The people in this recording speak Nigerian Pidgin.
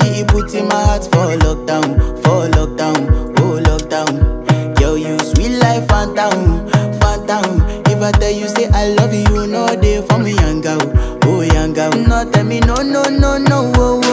you put in my heart for lockdown, oh lockdown. Girl, you sweet life, phantom, phantom. If I tell you say I love you, you know they for me young girl, oh young girl. No tell me no, no, no, no, oh, oh.